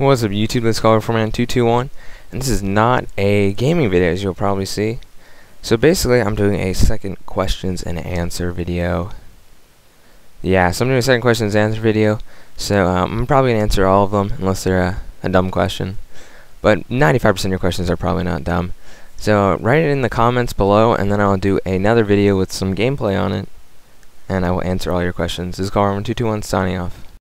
What's up YouTube, this is Callofduty4man221 and this is not a gaming video as you'll probably see. So basically I'm doing a second questions and answer video. Yeah, so I'm doing a second questions and answer video. So I'm probably going to answer all of them unless they're a dumb question. But 95% of your questions are probably not dumb. So write it in the comments below and then I'll do another video with some gameplay on it. And I will answer all your questions. This is Callofduty4man221 signing off.